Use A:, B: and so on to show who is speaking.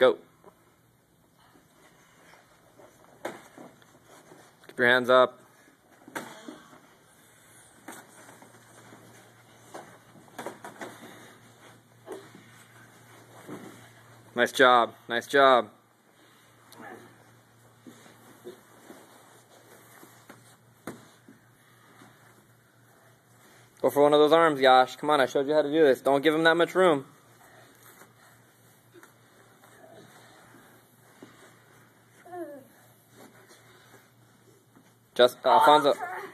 A: Go. Keep your hands up. Nice job. Nice job. Go for one of those arms, Yash. Come on, I showed you how to do this. Don't give him that much room. Just, Alfonso.